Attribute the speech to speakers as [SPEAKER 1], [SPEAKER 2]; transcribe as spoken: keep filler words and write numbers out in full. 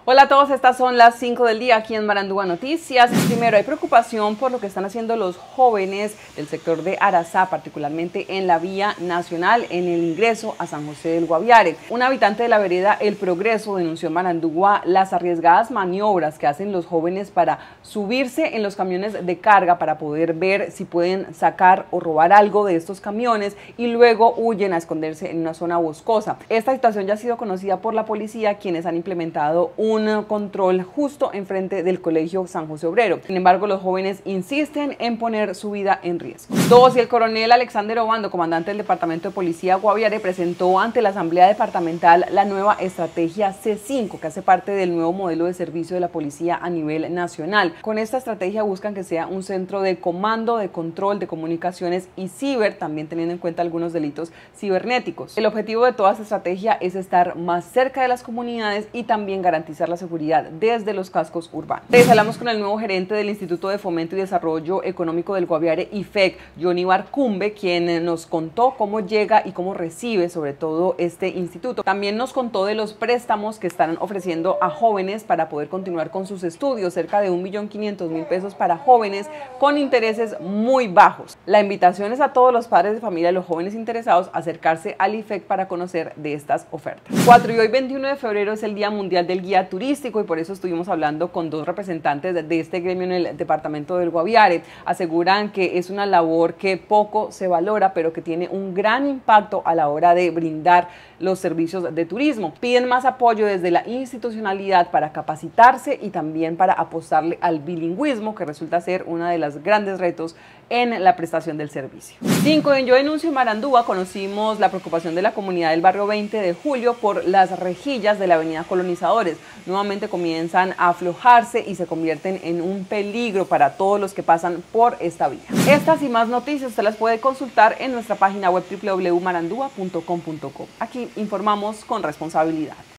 [SPEAKER 1] Hola a todos, estas son las cinco del día aquí en Marandúa Noticias. Primero, hay preocupación por lo que están haciendo los jóvenes del sector de Arazá, particularmente en la vía nacional en el ingreso a San José del Guaviare. Un habitante de la vereda El Progreso denunció en Marandúa las arriesgadas maniobras que hacen los jóvenes para subirse en los camiones de carga para poder ver si pueden sacar o robar algo de estos camiones y luego huyen a esconderse en una zona boscosa. Esta situación ya ha sido conocida por la policía, quienes han implementado un un control justo enfrente del Colegio San José Obrero. Sin embargo, los jóvenes insisten en poner su vida en riesgo. Dos, y el coronel Alexander Obando, comandante del Departamento de Policía Guaviare, presentó ante la Asamblea Departamental la nueva estrategia C cinco, que hace parte del nuevo modelo de servicio de la policía a nivel nacional. Con esta estrategia buscan que sea un centro de comando, de control, de comunicaciones y ciber, también teniendo en cuenta algunos delitos cibernéticos. El objetivo de toda esta estrategia es estar más cerca de las comunidades y también garantizar la seguridad desde los cascos urbanos. Les hablamos con el nuevo gerente del Instituto de Fomento y Desarrollo Económico del Guaviare, I F E C, Johnny Barcumbe, quien nos contó cómo llega y cómo recibe sobre todo este instituto. También nos contó de los préstamos que están ofreciendo a jóvenes para poder continuar con sus estudios, cerca de un millón quinientos mil pesos para jóvenes con intereses muy bajos. La invitación es a todos los padres de familia y los jóvenes interesados a acercarse al I F E C para conocer de estas ofertas. Cuatro, y hoy veintiuno de febrero es el Día Mundial del Guía Turístico y por eso estuvimos hablando con dos representantes de este gremio en el departamento del Guaviare. Aseguran que es una labor que poco se valora, pero que tiene un gran impacto a la hora de brindar los servicios de turismo. Piden más apoyo desde la institucionalidad para capacitarse y también para apostarle al bilingüismo, que resulta ser uno de los grandes retos en la prestación del servicio. Cinco, en Yo Denuncio en Marandúa conocimos la preocupación de la comunidad del barrio veinte de julio por las rejillas de la avenida Colonizadores. Nuevamente comienzan a aflojarse y se convierten en un peligro para todos los que pasan por esta vía. Estas y más noticias usted las puede consultar en nuestra página web doble u doble u doble u punto marandúa punto com punto co. Aquí informamos con responsabilidad.